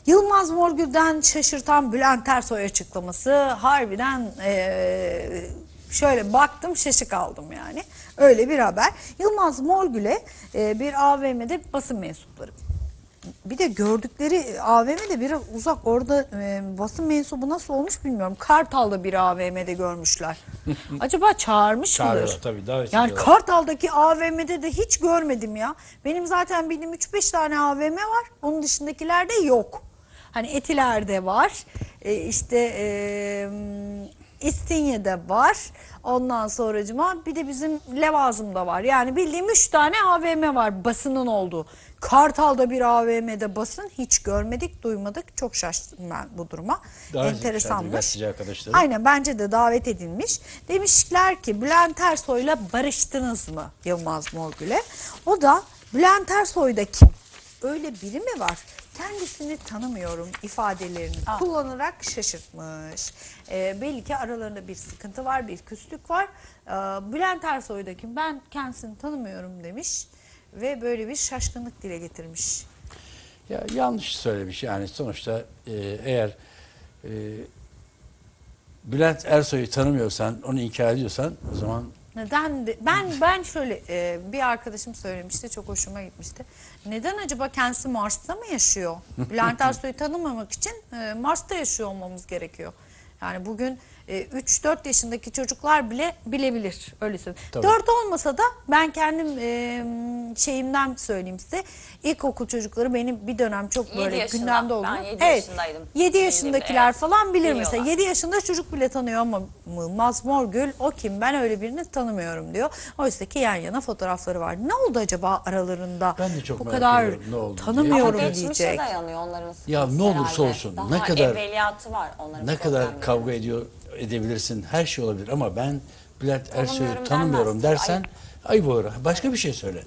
Yılmaz Morgül'den şaşırtan Bülent Ersoy açıklaması harbiden şöyle baktım şaşı kaldım yani. Öyle bir haber. Yılmaz Morgül'e bir AVM'de basın mensupları. Bir de gördükleri AVM'de biraz uzak, orada basın mensubu nasıl olmuş bilmiyorum. Kartal'da bir AVM'de görmüşler. Acaba çağırmış mıdır? Tabii, davet yani ediyorlar. Kartal'daki AVM'de de hiç görmedim ya. Benim zaten bildiğim 3-5 tane AVM var. Onun dışındakilerde yok. Hani Etiler'de var. İstinye'de var. Ondan sonracıma bir de bizim Levazım'da var. Yani bildiğim 3 tane AVM var basının olduğu. Kartal'da bir AVM'de basın hiç görmedik, duymadık. Çok şaştım ben bu duruma. Enteresanmış. Aynen, bence de davet edilmiş. Demişler ki Bülent Ersoy'la barıştınız mı Yılmaz Morgül'e? O da Bülent Ersoy'da kim? Öyle biri mi var? Kendisini tanımıyorum ifadelerini kullanarak şaşırtmış. Belli ki aralarında bir sıkıntı var, bir küslük var. Bülent Ersoy'daki ben kendisini tanımıyorum demiş ve böyle bir şaşkınlık dile getirmiş. Ya yanlış söylemiş yani sonuçta eğer Bülent Ersoy'u tanımıyorsan, onu inkar ediyorsan o zaman... Neden? Ben şöyle bir arkadaşım söylemişti, çok hoşuma gitmişti. Neden acaba kendisi Mars'ta mı yaşıyor? Bülent Ersoy'u tanımamak için Mars'ta yaşıyor olmamız gerekiyor. Yani bugün 3-4 yaşındaki çocuklar bile bilebilir. Öyle söyleyeyim. 4 olmasa da ben kendim şeyimden söyleyeyim size. İlkokul çocukları benim bir dönem çok böyle gündemde oldu. Ben 7 yaşındaydım. 7 yaşındakiler falan bilir mesela. 7 yaşında çocuk bile tanıyor ama Yılmaz Morgül o kim? Ben öyle birini tanımıyorum diyor. Oysa ki yan yana fotoğrafları var. Ne oldu acaba aralarında? Ben de çok bu merak kadar ediyorum, ne oldu tanımıyorum diye. diyecek. Geçmişe dayanıyor onların sıkıntısı. Ya ne olursa olsun, Daha ne kadar evveliyatı var onların. ne kadar kavga edebilirsin, her şey olabilir ama ben Bülent Ersoy'u tanımıyorum tanımıyorum dersen ayıp olur. Başka bir şey söyle.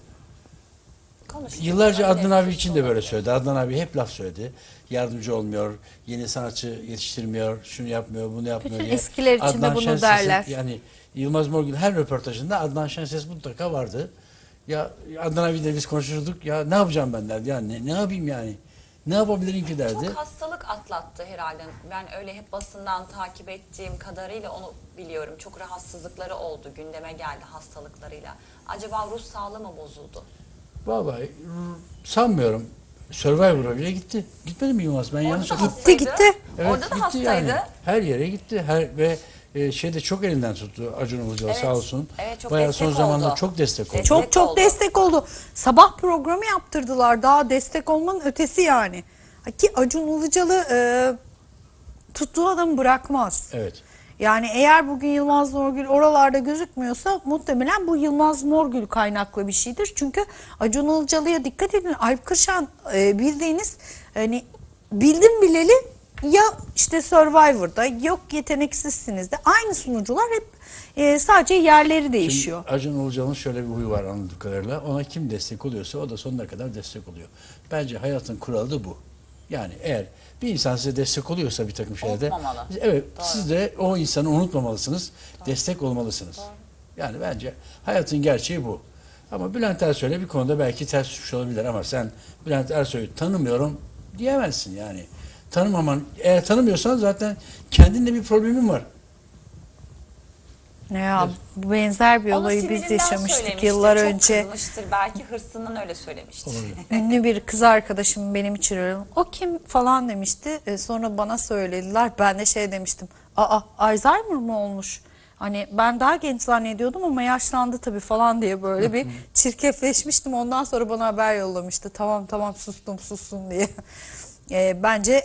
Yıllarca Adnan abi için de böyle söyledi. Adnan abi hep laf söyledi. Yardımcı olmuyor, yeni sanatçı yetiştirmiyor, şunu yapmıyor, bunu yapmıyor Bütün diye. eskiler için Adnan de bunu Şenses'in, derler. yani Yılmaz Morgül her röportajında Adnan Şenses mutlaka vardı. Ya Adnan abi de biz konuşurduk. Ya ne yapacağım ben derdi. Ya ne yapayım yani? Ne yapabilirim ki derdi. Çok hastalık atlattı herhalde. Ben öyle hep basından takip ettiğim kadarıyla onu biliyorum. Çok rahatsızlıkları oldu, gündeme geldi hastalıklarıyla. Acaba ruh sağlığı mı bozuldu? Vallahi sanmıyorum. Survivor'a bile gitti. Gitmedi mi Yılmaz? Ben yanlış hatırlıyorum. Gitti. Evet, Orada da gitti hastaydı. yani. Her yere gitti. Ve şeyde çok elinden tuttu Acun Ilıcalı, Evet. sağ olsun. Evet, çok bayağı destek son zamanlarda oldu. çok destek oldu. Çok oldu. destek oldu. Sabah programı yaptırdılar. Daha destek olmanın ötesi yani. Ki Acun Ilıcalı tuttuğu adamı bırakmaz. Evet. Yani eğer bugün Yılmaz Morgül oralarda gözükmüyorsa muhtemelen bu Yılmaz Morgül kaynaklı bir şeydir. Çünkü Acun Ilıcalı'ya dikkat edin. Alp Kırşan bildiğiniz hani bildim bileli ya işte Survivor'da yok yeteneksizsiniz de aynı sunucular hep sadece yerleri değişiyor. Şimdi Acun Ilıcalı'nın şöyle bir huyu var anladığım kadarıyla. Ona kim destek oluyorsa o da sonuna kadar destek oluyor. Bence hayatın kuralı da bu. Yani eğer bir insan size destek oluyorsa bir takım şeylerde, Unutmamalı. evet, Doğru. siz de o insanı unutmamalısınız, destek olmalısınız. Doğru. Yani bence hayatın gerçeği bu. Ama Bülent Ersoy'la bir konuda belki ters düşmüş olabilir ama sen Bülent Ersoy'u tanımıyorum diyemezsin yani. Eğer tanımıyorsan zaten kendinle bir problemin var. Ya bu benzer bir Onu olayı biz Sibel'in yaşamıştık söylemiştir, yıllar çok önce. kızmıştır, belki hırsından öyle söylemiştir. Ünlü bir kız arkadaşım benim için öyle. O kim falan demişti. Sonra bana söylediler. Ben de şey demiştim. Alzheimer mı olmuş? Hani ben daha genç zannediyordum ama yaşlandı tabii falan diye böyle bir çirkefleşmiştim. Ondan sonra bana haber yollamıştı. Tamam sussun diye. Bence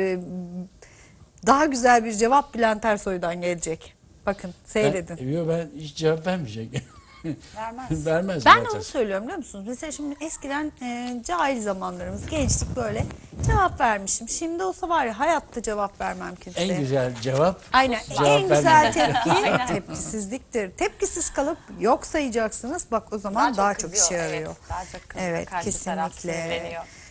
daha güzel bir cevap Bülent Ersoy'dan gelecek. Bakın seyredin. Ben hiç cevap vermeyecek. Vermez. Vermez. Ben Bülent onu söylüyorum biliyor musunuz? Mesela şimdi eskiden cahil zamanlarımız, gençlik böyle cevap vermişim. Şimdi olsa var ya hayatta cevap vermem kimseye. En güzel cevap. Aynen. Cevap En güzel vermem. tepki tepkisizliktir. Tepkisiz kalıp yok sayacaksınız. Bak o zaman daha çok işe kızıyor, yarıyor. Evet, daha çok kızıyor. Evet, Karşı taraf kesinlikle. sinirleniyor.